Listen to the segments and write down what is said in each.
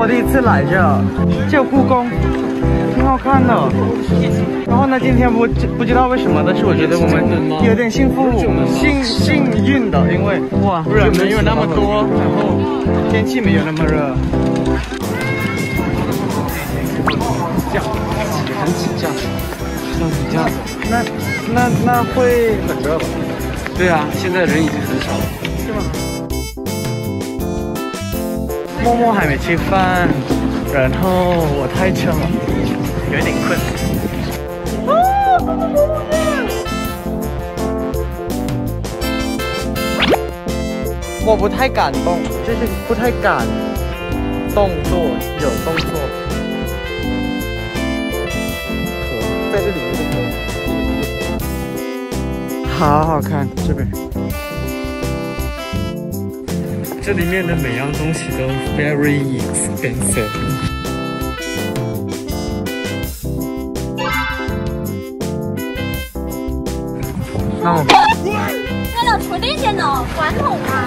我第一次来这故宫，挺好看的。然后呢，今天不知道为什么，但是我觉得我们有点幸运的，因为哇，人没有那么多，然后天气没有那么热。很起价，那会很热吧？对啊，现在人已经很少了，是吗？默默还没吃饭，然后我太撑了，有点困。我不太敢动，就是不太敢动作，有动作。在这里面的好好看，这边。这里面的每样东西都 very expensive。那我那就出点钱了，罐头嘛。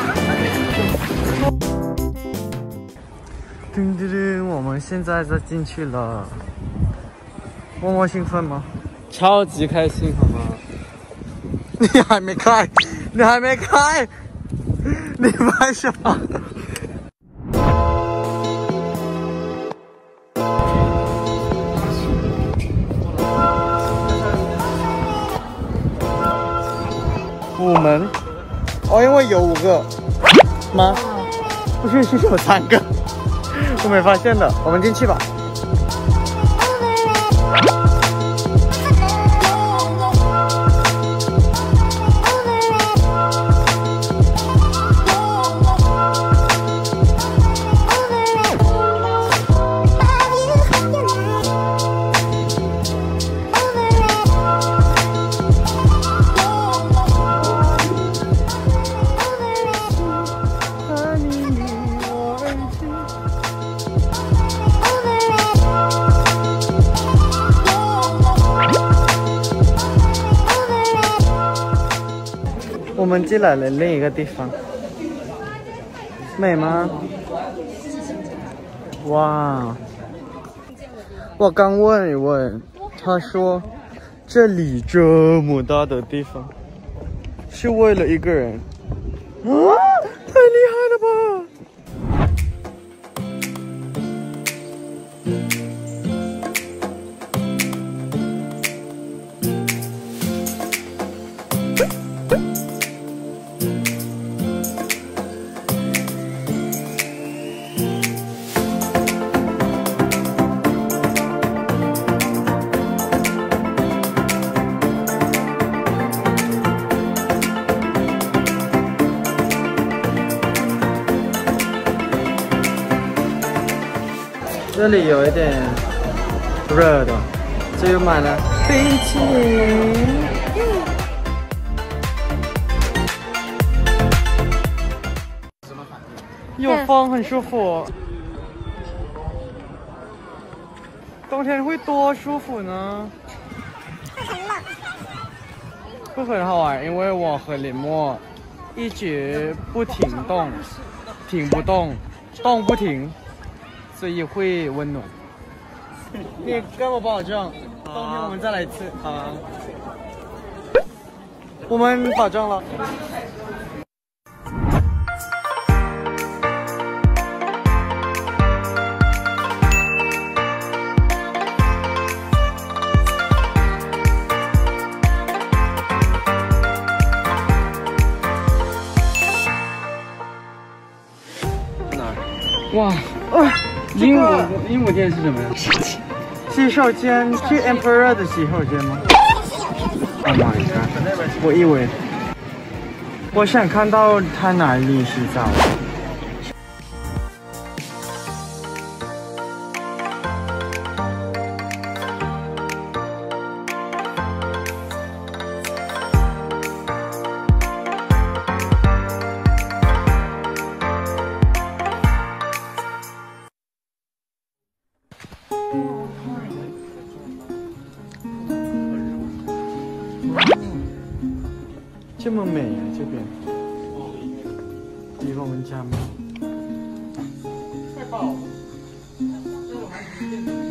噔噔噔，我们现在进去了。默默兴奋吗？超级开心，好吗？你还没开，你还没开，你拍什么？5门哦，因为有5个吗？不是，是有3个，我没发现的。我们进去吧。我们进来了另一个地方，美吗？哇！我刚问一问，他说这里这么大的地方是为了一个人，啊，太厉害了吧！这里有一点热的，这又买了冰淇淋。有风，很舒服。冬天会多舒服呢？会很好玩，因为我和林默一直不停动，停不动，动不停。所以会温暖。你跟我保证，冬天我们再来一次。好，我们保证了。哪儿？哇！鹦鹉店是什么呀？洗手间，去 Emperor 的洗手间吗 ？Oh my god！ 我以为，我想看到他哪里洗澡。这么美啊，这边比我们家美。太棒了！ 了。